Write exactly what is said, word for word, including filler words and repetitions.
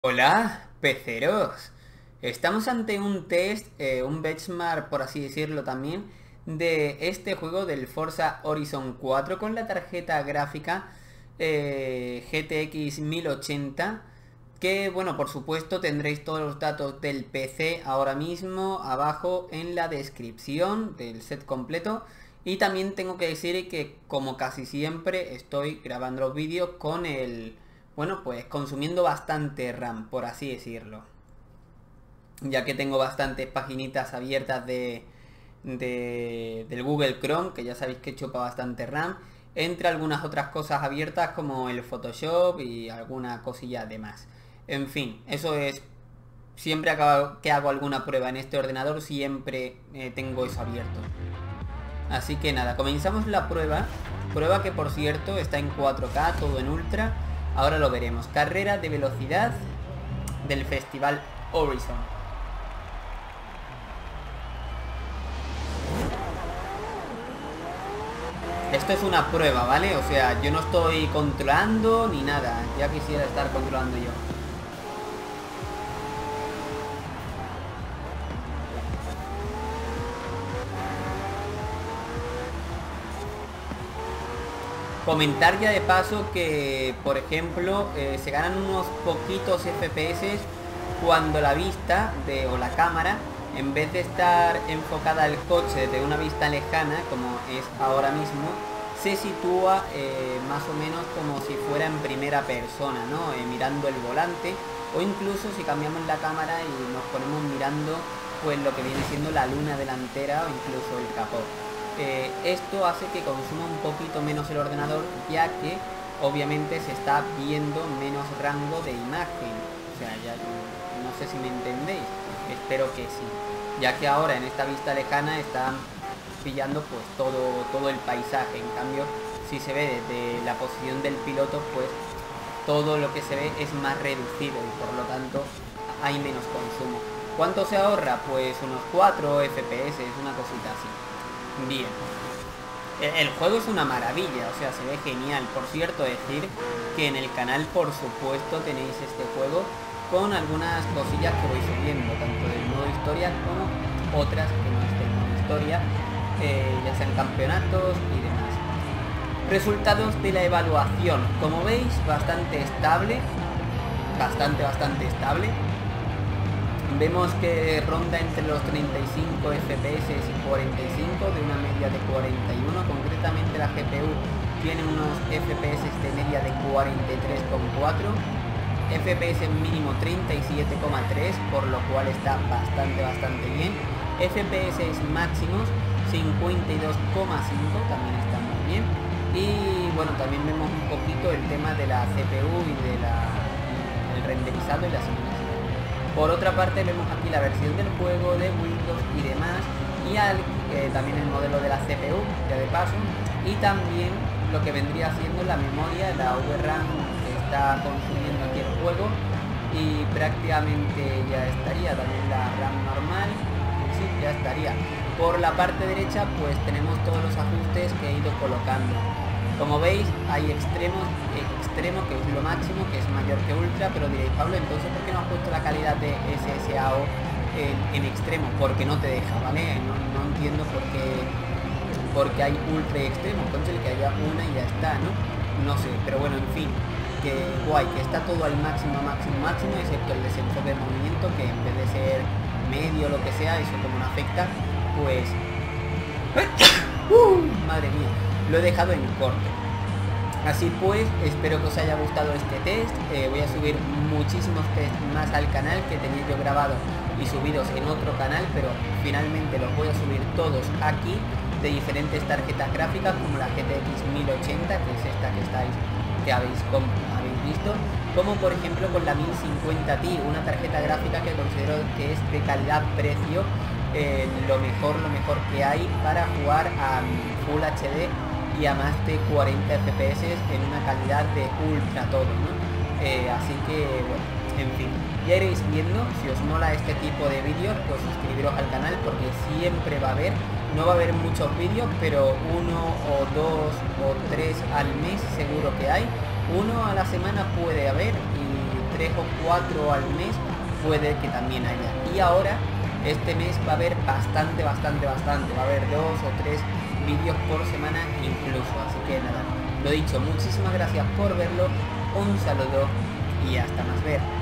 Hola, peceros. Estamos ante un test, eh, un benchmark, por así decirlo también, de este juego del Forza Horizon cuatro con la tarjeta gráfica eh, G T X mil ochenta. Que, bueno, por supuesto tendréis todos los datos del P C ahora mismo abajo en la descripción del set completo. Y también tengo que decir que, como casi siempre, estoy grabando los vídeos con el... Bueno, pues consumiendo bastante RAM, por así decirlo. Ya que tengo bastantes paginitas abiertas de, de, del Google Chrome, que ya sabéis que chupa bastante RAM. Entre algunas otras cosas abiertas como el Photoshop y alguna cosilla de más. En fin, eso es... Siempre que hago alguna prueba en este ordenador, siempre eh, tengo eso abierto. Así que nada, comenzamos la prueba. Prueba que, por cierto, está en cuatro K, todo en ultra. Ahora lo veremos. Carrera de velocidad del Festival Horizon. Esto es una prueba, ¿vale? O sea, yo no estoy controlando ni nada. Ya quisiera estar controlando yo. Comentar ya de paso que, por ejemplo, eh, se ganan unos poquitos F P S cuando la vista de, o la cámara, en vez de estar enfocada al coche desde una vista lejana, como es ahora mismo, se sitúa eh, más o menos como si fuera en primera persona, ¿no? Eh, mirando el volante, o incluso si cambiamos la cámara y nos ponemos mirando pues lo que viene siendo la luna delantera o incluso el capó. Eh, esto hace que consuma un poquito menos el ordenador, ya que obviamente se está viendo menos rango de imagen. O sea, ya no sé si me entendéis, espero que sí, ya que ahora en esta vista lejana está pillando pues todo, todo el paisaje. En cambio, si se ve desde la posición del piloto, pues todo lo que se ve es más reducido y por lo tanto hay menos consumo. ¿Cuánto se ahorra? Pues unos cuatro F P S, una cosita así. Bien, el juego es una maravilla, o sea, se ve genial. Por cierto, decir que en el canal, por supuesto, tenéis este juego con algunas cosillas que voy subiendo, tanto del modo historia como otras que no estén en historia, eh, ya sean campeonatos y demás. Resultados de la evaluación, como veis, bastante estable, bastante, bastante estable. Vemos que ronda entre los treinta y cinco F P S y cuarenta y cinco, de una media de cuarenta y uno. Concretamente la G P U tiene unos F P S de media de cuarenta y tres coma cuatro, F P S mínimo treinta y siete coma tres, por lo cual está bastante, bastante bien. F P S máximos cincuenta y dos coma cinco, también está muy bien. Y bueno, también vemos un poquito el tema de la C P U y del de renderizado y la simulación. Por otra parte, vemos aquí la versión del juego de Windows y demás, y al, eh, también el modelo de la C P U, ya de paso, y también lo que vendría siendo la memoria, la V RAM que está consumiendo aquí el juego, y prácticamente ya estaría. También la RAM normal, sí, ya estaría. Por la parte derecha pues tenemos todos los ajustes que he ido colocando. Como veis, hay extremos, extremo que es lo máximo, que es mayor que ultra, pero diréis, Pablo, entonces ¿por qué no has puesto la calidad de S S A O en, en extremo? Porque no te deja, ¿vale? No, no entiendo por qué, porque hay ultra y extremo. Entonces que haya una y ya está, ¿no? No sé, pero bueno, en fin, que guay, que está todo al máximo, máximo, máximo, excepto el desenfoque de movimiento, que en vez de ser medio o lo que sea, eso como no afecta, pues... uh, madre mía, lo he dejado en corto. Así pues, espero que os haya gustado este test. eh, Voy a subir muchísimos tests más al canal que tenía yo grabado y subidos en otro canal, pero finalmente los voy a subir todos aquí, de diferentes tarjetas gráficas como la G T X mil ochenta, que es esta que estáis, que habéis, como, habéis visto, como por ejemplo con la mil cincuenta Ti, una tarjeta gráfica que considero que es de calidad-precio eh, lo mejor, lo mejor que hay para jugar a Full H D y a más de cuarenta F P S en una calidad de ultra todo, ¿no? Eh, así que, bueno, en fin, ya iréis viendo. Si os mola este tipo de vídeos, pues suscribiros al canal, porque siempre va a haber, no va a haber muchos vídeos, pero uno o dos o tres al mes seguro que hay. Uno a la semana puede haber y tres o cuatro al mes puede que también haya. Y ahora este mes va a haber bastante, bastante, bastante. Va a haber dos o tres vídeos por semana incluso. Así que nada, lo dicho, muchísimas gracias por verlo. Un saludo y hasta más ver.